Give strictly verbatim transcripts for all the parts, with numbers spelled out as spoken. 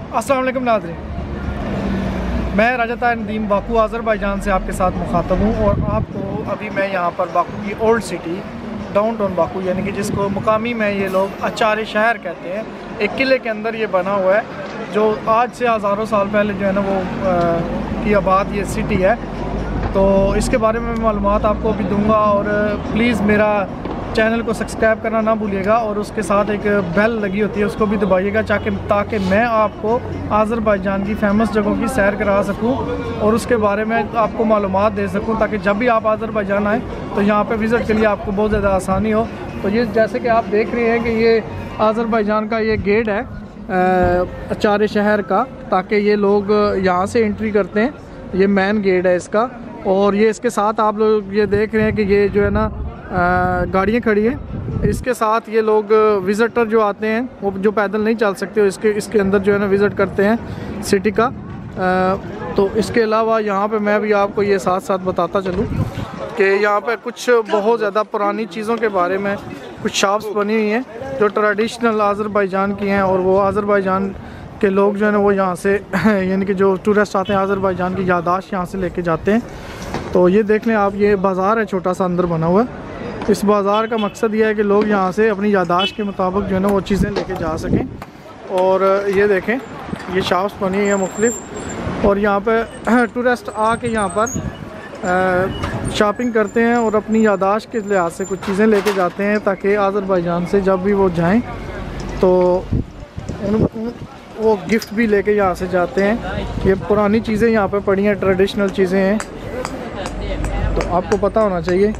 अस्सलाम वालेकुम नाज़रीन, मैं राजा नदीम बाकू आज़रबाईजान से आपके साथ मुखातब हूँ और आपको अभी मैं यहाँ पर बाकू की old city downtown Baku यानी कि जिसको मुकामी में ये लोग अचारे शहर कहते हैं, एक किले के अंदर ये बना हुआ है जो आज से हज़ारों साल पहले जो है ना वो आ, की आबाद ये सिटी है। तो इसके बारे में मैं मालूमात आपको भी दूंगा और प्लीज़ मेरा चैनल को सब्सक्राइब करना ना भूलिएगा और उसके साथ एक बेल लगी होती है उसको भी दबाइएगा ताकि ताकि मैं आपको आज़रबाईजान की फ़ेमस जगहों की सैर करा सकूं और उसके बारे में आपको मालूमात दे सकूं ताकि जब भी आप आज़रबाईजान आएँ तो यहाँ पे विज़िट के लिए आपको बहुत ज़्यादा आसानी हो। तो ये जैसे कि आप देख रहे हैं कि ये आज़रबाईजान का ये गेट है अचारे शहर का, ताकि ये लोग यहाँ से एंट्री करते हैं, ये मेन गेट है इसका। और ये इसके साथ आप लोग ये देख रहे हैं कि ये जो है ना गाड़ियाँ खड़ी हैं, इसके साथ ये लोग विज़िटर जो आते हैं वो जो पैदल नहीं चल सकते इसके इसके अंदर जो है ना विज़िट करते हैं सिटी का। आ, तो इसके अलावा यहाँ पे मैं भी आपको ये साथ साथ बताता चलूँ कि यहाँ पे कुछ बहुत ज़्यादा पुरानी चीज़ों के बारे में कुछ शॉप्स बनी हुई हैं जो ट्रेडिशनल आज़रबाईजान की हैं और वो आज़रबाईजान के लोग जो है ना वो यहाँ से यानी कि जो टूरिस्ट आते हैं आज़रबाईजान की यादाश्त यहाँ से लेके जाते हैं। तो ये देख लें आप, ये बाज़ार है छोटा सा अंदर बना हुआ है। इस बाज़ार का मकसद ये है कि लोग यहाँ से अपनी यादाश्त के मुताबिक जो है ना वो चीज़ें लेके जा सकें। और ये देखें ये शॉप्स बनी है मुख्तलिफ और यहाँ पे टूरिस्ट आके यहाँ पर शॉपिंग करते हैं और अपनी यादाश्त के लिहाज से कुछ चीज़ें लेके जाते हैं ताकि आज़रबाईजान से जब भी वो जाएं तो उन, उन, वो गिफ्ट भी लेके यहाँ से जाते हैं। ये पुरानी चीज़ें यहाँ पे पड़ी हैं, ट्रेडिशनल चीज़ें हैं। तो आपको पता होना चाहिए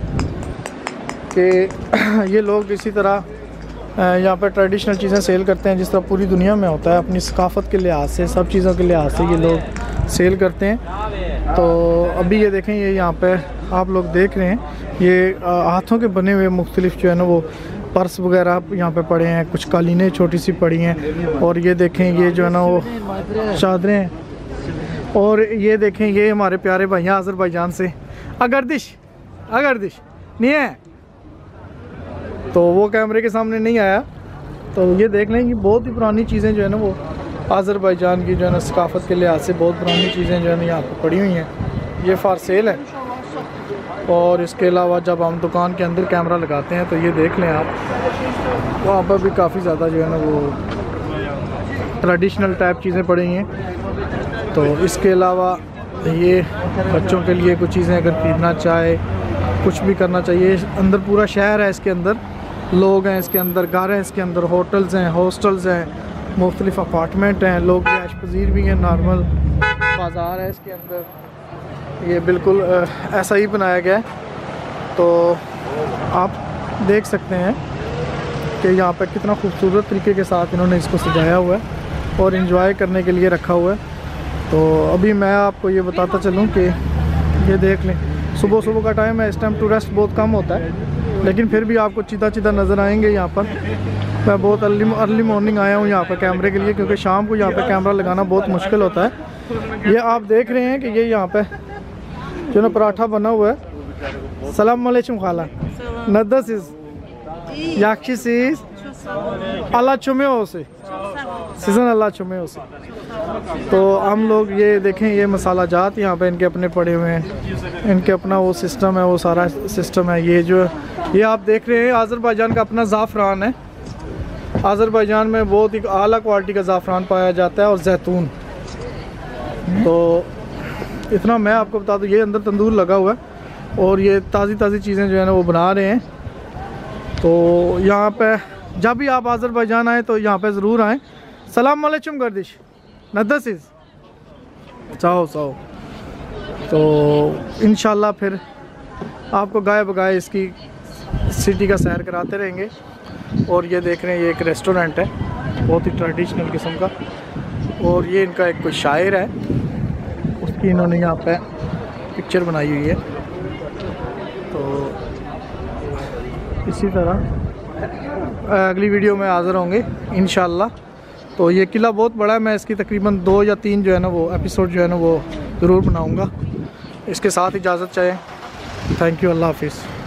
कि ये लोग इसी तरह यहाँ पर ट्रेडिशनल चीज़ें सेल करते हैं जिस तरह पूरी दुनिया में होता है, अपनी सकाफ़त के लिहाज से, सब चीज़ों के लिहाज से ये लोग सेल करते हैं। तो अभी ये देखें, ये यहाँ पे आप लोग देख रहे हैं ये हाथों के बने हुए मुख्तलिफ जो है ना वो पर्स वगैरह यहाँ पे पड़े हैं, कुछ कालीनें छोटी सी पड़ी हैं। और ये देखें ये जो है ना वो चादरें हैं। और ये देखें ये हमारे प्यारे भैया आज़रबाईजान से अगरदिश अगरदिश नहीं है तो वो कैमरे के सामने नहीं आया। तो ये देख लें कि बहुत ही पुरानी चीज़ें जो है ना वो आज़रबाईजान की जो है ना सकाफ़त के लिहाज से बहुत पुरानी चीज़ें जो है ना यहाँ पर पड़ी हुई हैं, ये फार सेल है। और इसके अलावा जब हम दुकान के अंदर कैमरा लगाते हैं तो ये देख लें आप, वहाँ पर भी काफ़ी ज़्यादा जो है ना वो ट्रेडिशनल टाइप चीज़ें पड़ी हैं। तो इसके अलावा ये बच्चों के लिए कुछ चीज़ें अगर ख़रीदना चाहे, कुछ भी करना चाहिए, अंदर पूरा शहर है, इसके अंदर लोग हैं, इसके अंदर घर हैं, इसके अंदर होटल्स हैं, हॉस्टल्स हैं, मुख्तलिफ अपार्टमेंट हैं, लोग ऐश पजीर भी हैं, नॉर्मल बाज़ार है इसके अंदर। ये बिल्कुल ऐसा ही बनाया गया है। तो आप देख सकते हैं कि यहाँ पर कितना खूबसूरत तरीके के साथ इन्होंने इसको सजाया हुआ है और इन्जॉय करने के लिए रखा हुआ है। तो अभी मैं आपको ये बताता चलूँ कि ये देख लें, सुबह सुबह का टाइम है, इस टाइम टूरिस्ट बहुत कम होता है लेकिन फिर भी आपको चीता चीता नज़र आएंगे यहाँ पर। मैं बहुत अर्ली अर्ली मॉर्निंग आया हूँ यहाँ पर कैमरे के लिए क्योंकि शाम को यहाँ पर कैमरा लगाना बहुत मुश्किल होता है। ये आप देख रहे हैं कि ये यहाँ पर जो ना पराठा बना हुआ है। सलाम अलैकुम खाला नदस इज याक्षी सीज अल्लाह चुमे हो से सीज़न अल्लाह चुमे हो से। तो हम लोग ये देखें ये मसाला जात यहाँ पे इनके अपने पड़े हुए हैं, इनके अपना वो सिस्टम है, वो सारा सिस्टम है। ये जो ये आप देख रहे हैं आज़रबाईजान का अपना ज़ाफ़रान है। आज़रबाईजान में बहुत ही आला क्वालिटी का ज़ाफ़रान पाया जाता है और जैतून। तो इतना मैं आपको बता दूँ, ये अंदर तंदूर लगा हुआ है और ये ताज़ी ताज़ी चीज़ें जो है ना वो बना रहे हैं। तो यहाँ पे जब भी आप आज़रबाईजान आएँ तो यहाँ पे ज़रूर आएँ। सलाम अलैकुम गर्दिश नदस इज़ चाहो चाहो। तो इंशाल्लाह फिर आपको गाय बगाए इसकी सिटी का सैर कराते रहेंगे। और ये देख रहे हैं ये एक रेस्टोरेंट है बहुत ही ट्रेडिशनल किस्म का और ये इनका एक कोई शायर है, उसकी इन्होंने यहाँ पे पिक्चर बनाई हुई है। तो इसी तरह अगली वीडियो में हाज़िर होंगे इंशाल्लाह। तो ये किला बहुत बड़ा है, मैं इसकी तकरीबन दो या तीन जो है ना वो एपिसोड जो है ना वो ज़रूर बनाऊँगा। इसके साथ इजाज़त चाहिए। थैंक यू, अल्लाह हाफिज़।